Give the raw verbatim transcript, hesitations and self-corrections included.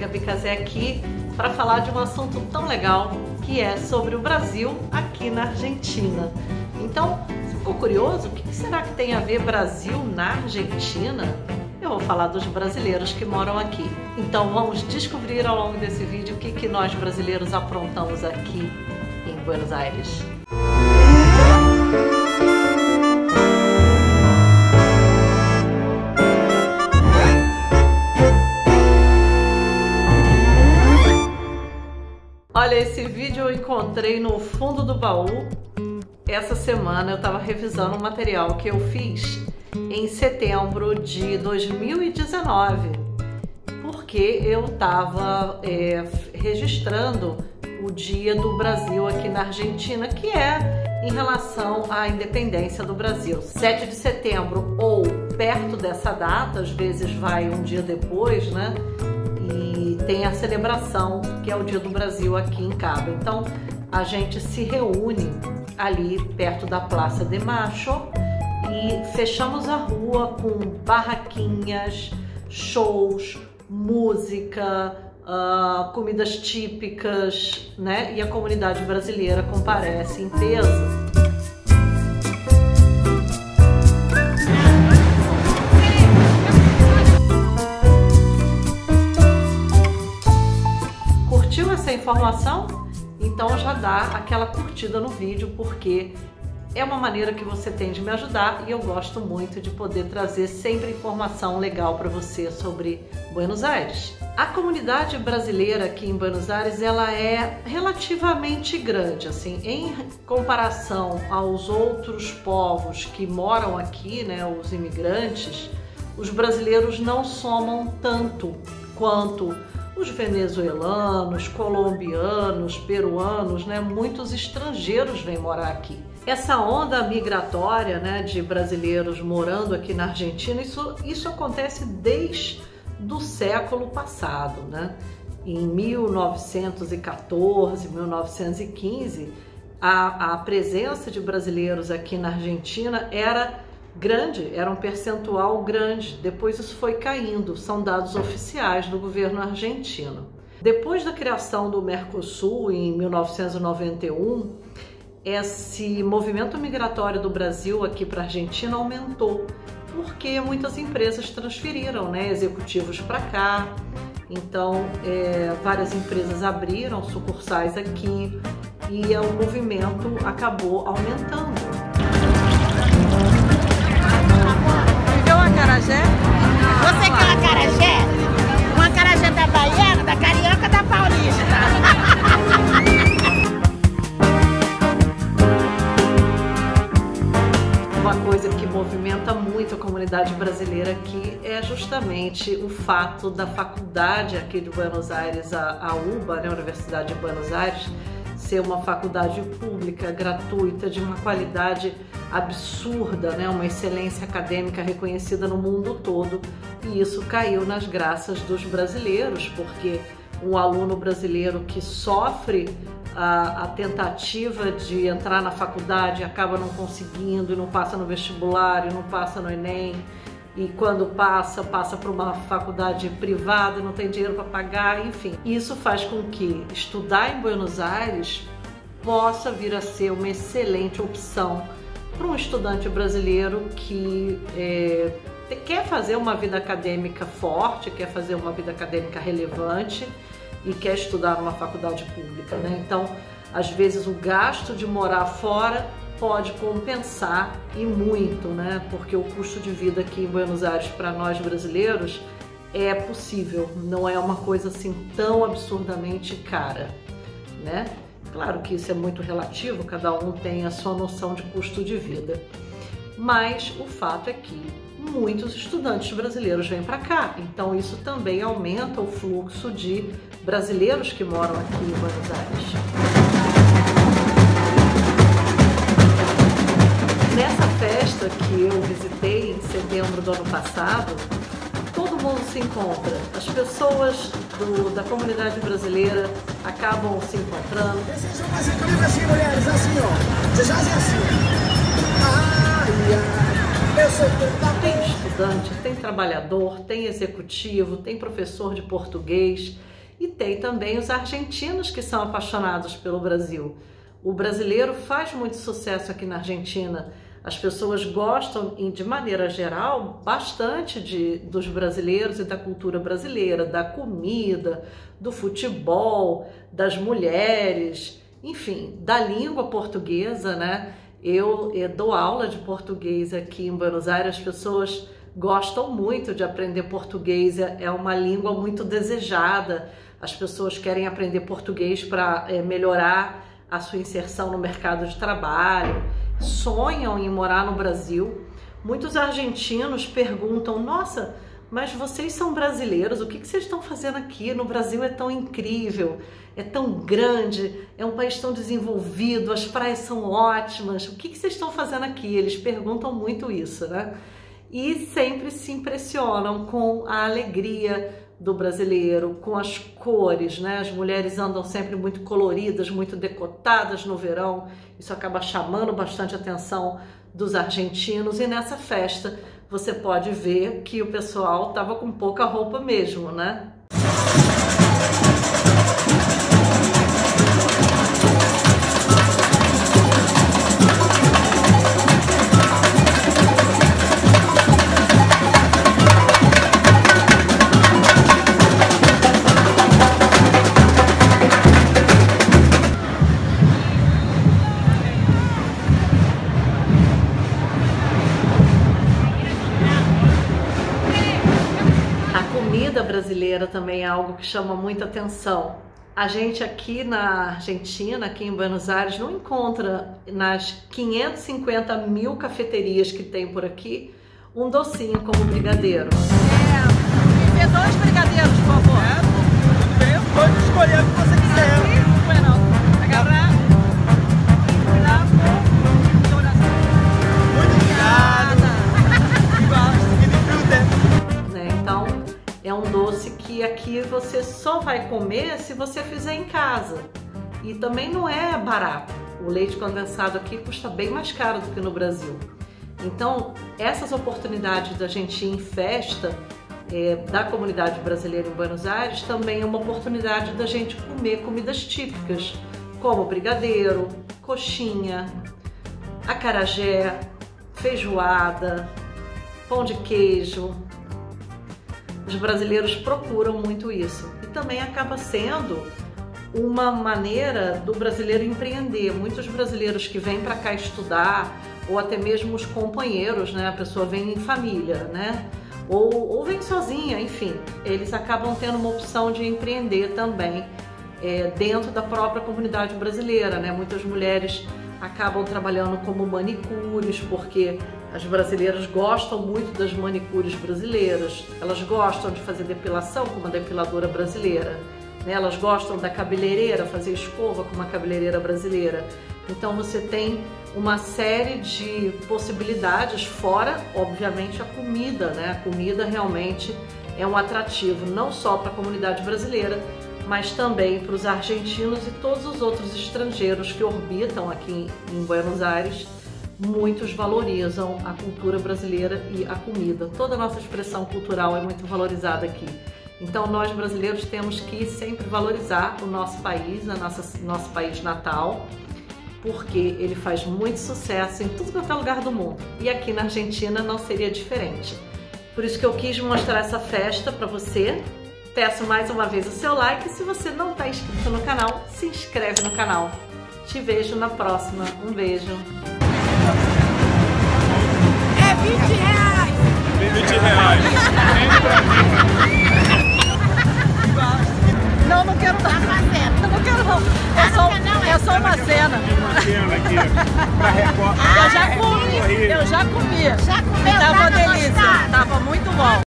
Gabi Casé aqui para falar de um assunto tão legal que é sobre o Brasil aqui na Argentina. Então, você ficou curioso? O que será que tem a ver Brasil na Argentina? Eu vou falar dos brasileiros que moram aqui. Então vamos descobrir ao longo desse vídeo o que, que nós brasileiros aprontamos aqui em Buenos Aires. Olha, esse vídeo eu encontrei no fundo do baú. Essa semana eu estava revisando um material que eu fiz em setembro de dois mil e dezenove, porque eu estava é, registrando o Dia do Brasil aqui na Argentina, que é em relação à independência do Brasil. sete de setembro ou perto dessa data, às vezes vai um dia depois, né? E tem a celebração, que é o Dia do Brasil aqui em Cabo. Então a gente se reúne ali perto da Praça de Mayo e fechamos a rua com barraquinhas, shows, música, uh, comidas típicas, né? E a comunidade brasileira comparece em peso. Curtiu essa informação? Então já dá aquela curtida no vídeo, porque é uma maneira que você tem de me ajudar e eu gosto muito de poder trazer sempre informação legal para você sobre Buenos Aires. A comunidade brasileira aqui em Buenos Aires, ela é relativamente grande, assim, em comparação aos outros povos que moram aqui, né, os imigrantes, os brasileiros não somam tanto quanto os venezuelanos, colombianos, peruanos, né? Muitos estrangeiros vêm morar aqui. Essa onda migratória, né, de brasileiros morando aqui na Argentina, isso, isso acontece desde o século passado, né? Em mil novecentos e quatorze, mil novecentos e quinze, a, a presença de brasileiros aqui na Argentina era grande, era um percentual grande. Depois isso foi caindo, são dados oficiais do governo argentino. Depois da criação do Mercosul em mil novecentos e noventa e um, esse movimento migratório do Brasil aqui para a Argentina aumentou, porque muitas empresas transferiram, né, executivos para cá. Então é, várias empresas abriram sucursais aqui e o movimento acabou aumentando. Acarajé? Você quer um acarajé? Um acarajé da baiana, da carioca, da paulista. Uma coisa que movimenta muito a comunidade brasileira aqui é justamente o fato da faculdade aqui de Buenos Aires, a, a U B A, né, a Universidade de Buenos Aires, ser uma faculdade pública, gratuita, de uma qualidade absurda, né? Uma excelência acadêmica reconhecida no mundo todo, e isso caiu nas graças dos brasileiros, porque um aluno brasileiro que sofre a, a tentativa de entrar na faculdade acaba não conseguindo, e não passa no vestibular, e não passa no Enem, e quando passa, passa para uma faculdade privada e não tem dinheiro para pagar, enfim. Isso faz com que estudar em Buenos Aires possa vir a ser uma excelente opção para um estudante brasileiro que é, quer fazer uma vida acadêmica forte, quer fazer uma vida acadêmica relevante e quer estudar numa faculdade pública, né? Então, às vezes o gasto de morar fora pode compensar, e muito, né? Porque o custo de vida aqui em Buenos Aires para nós brasileiros é possível, não é uma coisa assim tão absurdamente cara, né? Claro que isso é muito relativo, cada um tem a sua noção de custo de vida, mas o fato é que muitos estudantes brasileiros vêm para cá, então isso também aumenta o fluxo de brasileiros que moram aqui em Buenos Aires. Nessa festa que eu visitei em setembro do ano passado, todo mundo se encontra. As pessoas do, da comunidade brasileira acabam se encontrando. Tem estudante, tem trabalhador, tem executivo, tem professor de português. E tem também os argentinos que são apaixonados pelo Brasil. O brasileiro faz muito sucesso aqui na Argentina. As pessoas gostam, de maneira geral, bastante de, dos brasileiros e da cultura brasileira, da comida, do futebol, das mulheres, enfim, da língua portuguesa, né? Eu, eu dou aula de português aqui em Buenos Aires, as pessoas gostam muito de aprender português, é uma língua muito desejada. As pessoas querem aprender português para é, melhorar a sua inserção no mercado de trabalho, sonham em morar no Brasil. Muitos argentinos perguntam, nossa, mas vocês são brasileiros, o que vocês estão fazendo aqui? No Brasil é tão incrível, é tão grande, é um país tão desenvolvido, as praias são ótimas, o que vocês estão fazendo aqui? Eles perguntam muito isso, né? E sempre se impressionam com a alegria do brasileiro, com as cores, né? As mulheres andam sempre muito coloridas, muito decotadas no verão, isso acaba chamando bastante a atenção dos argentinos, e nessa festa você pode ver que o pessoal estava com pouca roupa mesmo, né? A comida brasileira também é algo que chama muita atenção. A gente aqui na Argentina, aqui em Buenos Aires, não encontra nas quinhentas e cinquenta mil cafeterias que tem por aqui um docinho como brigadeiro. É, me vê dois brigadeiros, por favor. É, tudo bem, pode escolher o que você quiser. Bueno, agarrar. Muito obrigada. Então, é um doce que aqui você só vai comer se você fizer em casa. E também não é barato. O leite condensado aqui custa bem mais caro do que no Brasil. Então, essas oportunidades da gente ir em festa é, da comunidade brasileira em Buenos Aires também é uma oportunidade da gente comer comidas típicas, como brigadeiro, coxinha, acarajé, feijoada, pão de queijo. Os brasileiros procuram muito isso e também acaba sendo uma maneira do brasileiro empreender. Muitos brasileiros que vêm para cá estudar, ou até mesmo os companheiros, né? A pessoa vem em família, né? Ou, ou vem sozinha, enfim, eles acabam tendo uma opção de empreender também é, dentro da própria comunidade brasileira, né? Muitas mulheres acabam trabalhando como manicures, porque as brasileiras gostam muito das manicures brasileiras, elas gostam de fazer depilação com uma depiladora brasileira, né? Elas gostam da cabeleireira, fazer escova com uma cabeleireira brasileira. Então você tem uma série de possibilidades, fora, obviamente, a comida, né? A comida realmente é um atrativo não só para a comunidade brasileira, mas também para os argentinos e todos os outros estrangeiros que orbitam aqui em Buenos Aires. Muitos valorizam a cultura brasileira e a comida. Toda a nossa expressão cultural é muito valorizada aqui. Então nós brasileiros temos que sempre valorizar o nosso país, a nossa, nosso país natal, porque ele faz muito sucesso em tudo quanto é lugar do mundo. E aqui na Argentina não seria diferente. Por isso que eu quis mostrar essa festa para você. Peço mais uma vez o seu like e se você não está inscrito no canal, se inscreve no canal. Te vejo na próxima. Um beijo. É vinte reais! vinte reais. Não, não quero Tá não. fazendo. Eu não quero não. É Ah, só, não quer não, é? é só uma cena. Uma cena aqui pra Record. Eu já comi, eu já comi. Já comeu? Tava Tava delícia, gostado? tava muito bom.